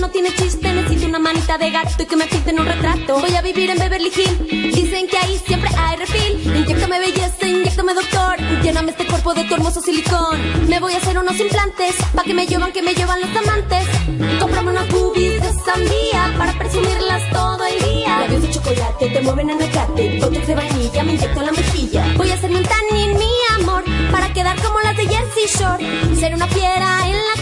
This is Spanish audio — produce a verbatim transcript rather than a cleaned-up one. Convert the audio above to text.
no tiene chiste. Necesito una manita de gato y que me pinten un retrato. Voy a vivir en Beverly Hills, dicen que ahí siempre hay refil. Inyéctame belleza, inyéctame doctor, lléname este cuerpo de tu hermoso silicón. Me voy a hacer unos implantes, pa' que me llevan, que me llevan los amantes. Cómprame unas boobies de sandía, para presumirlas todo el día. Labios de chocolate, te mueven en el cate, botox de vainilla, me inyecto en la mejilla. Voy a hacerme un tanning, mi amor, para quedar como las de Jersey Shore. Ser una fiera en la